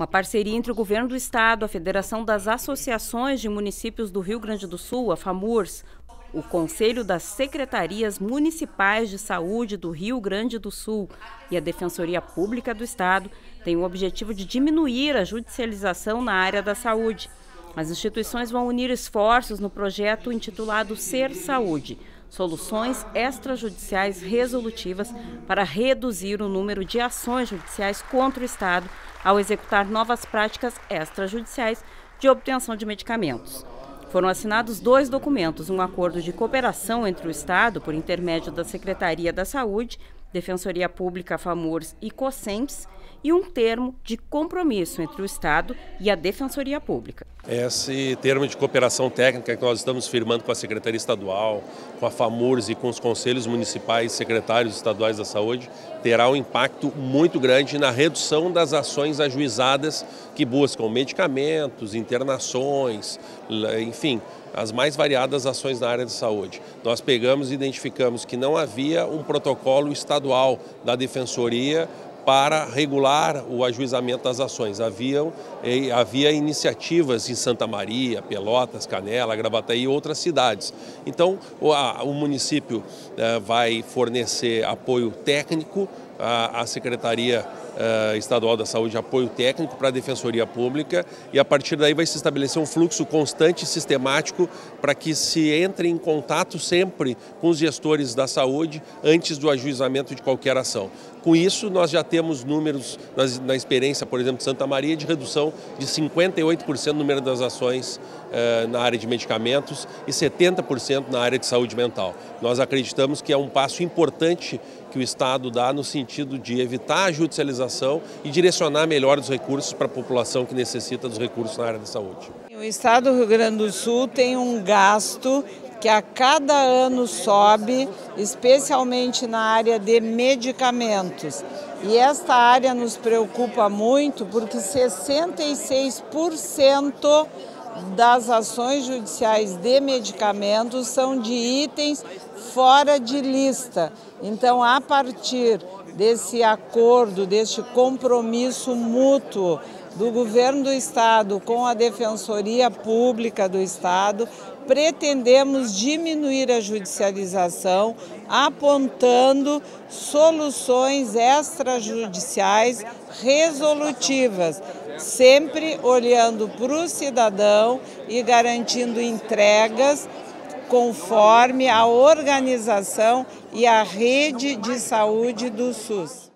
Uma parceria entre o Governo do Estado, a Federação das Associações de Municípios do Rio Grande do Sul, a FAMURS, o Conselho das Secretarias Municipais de Saúde do Rio Grande do Sul e a Defensoria Pública do Estado tem o objetivo de diminuir a judicialização na área da saúde. As instituições vão unir esforços no projeto intitulado Ser Saúde, soluções extrajudiciais resolutivas para reduzir o número de ações judiciais contra o Estado ao executar novas práticas extrajudiciais de obtenção de medicamentos. Foram assinados 2 documentos, um acordo de cooperação entre o Estado, por intermédio da Secretaria da Saúde, Defensoria Pública, FAMURS e COSENPS, e um termo de compromisso entre o Estado e a Defensoria Pública. Esse termo de cooperação técnica que nós estamos firmando com a Secretaria Estadual, com a FAMURS e com os Conselhos Municipais e Secretários Estaduais da Saúde, terá um impacto muito grande na redução das ações ajuizadas que buscam medicamentos, internações, enfim, as mais variadas ações na área de saúde. Nós pegamos e identificamos que não havia um protocolo estadual da Defensoria para regular o ajuizamento das ações. Havia iniciativas em Santa Maria, Pelotas, Canela, Gravataí e outras cidades. Então, o município vai fornecer apoio técnico à Secretaria Estadual da Saúde, apoio técnico para a Defensoria Pública, e a partir daí vai se estabelecer um fluxo constante e sistemático para que se entre em contato sempre com os gestores da saúde antes do ajuizamento de qualquer ação. Com isso, nós já temos números na experiência, por exemplo, de Santa Maria, de redução de 58% no número das ações na área de medicamentos e 70% na área de saúde mental. Nós acreditamos que é um passo importante que o Estado dá no sentido de evitar a judicialização e direcionar melhor os recursos para a população que necessita dos recursos na área da saúde. O Estado do Rio Grande do Sul tem um gasto que a cada ano sobe, especialmente na área de medicamentos. E esta área nos preocupa muito porque 66% das ações judiciais de medicamentos são de itens fora de lista. Então, a partir desse acordo, deste compromisso mútuo do Governo do Estado com a Defensoria Pública do Estado, pretendemos diminuir a judicialização, apontando soluções extrajudiciais resolutivas, sempre olhando para o cidadão e garantindo entregas conforme a organização e a rede de saúde do SUS.